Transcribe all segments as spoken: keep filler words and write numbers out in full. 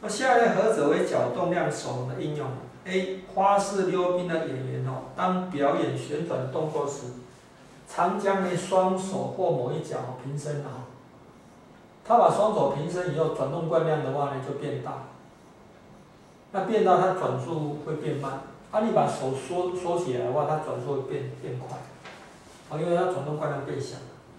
那下列何者为角动量守恒的应用 ？A. 花式溜冰的演员哦，当表演旋转动作时，常将呢双手或某一脚平伸啊。他把双手平伸以后，转动惯量的话呢就变大。那变大，它转速会变慢。啊，你把手缩缩起来的话，它转速会变变快。啊，因为它转动惯量变小。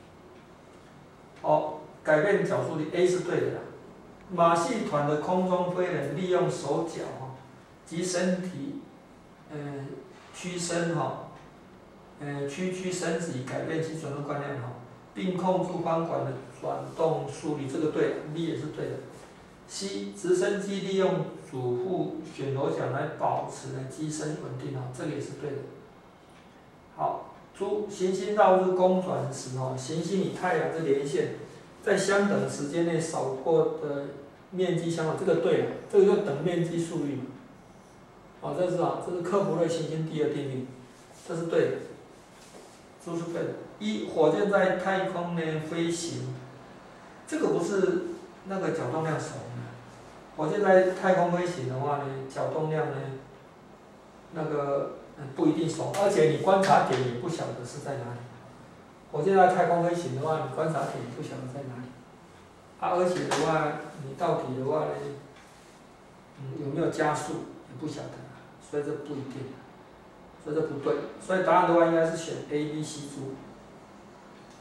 好，改变角速率 A 是对的啦。马戏团的空中飞人利用手脚及身体，呃，屈伸哈，呃，屈曲身子以改变其转动惯量哈，并控制方管的转动速率，这个对 ，B 也是对的。C. 直升机利用主副旋螺桨来保持呢机身稳定哈，这个也是对的。好，猪行星绕日公转时哈，行星与太阳之连线，在相等时间内扫过的面积相等，这个对了，这个就等面积速率嘛。好，这是啊，这是克卜勒行星第二定律，这是对的，这是对的。一，火箭在太空呢飞行，这个不是那个角动量守恒的。火箭在太空飞行的话呢，角动量呢，那个不一定守，而且你观察点也不晓得是在哪里。火箭在太空飞行的话，你观察点也不晓得在哪里。啊，而且的话，你到底的话呢，嗯，有没有加速也不晓得，所以这不一定，所以这不对。所以答案的话应该是选 A、B、C 猪。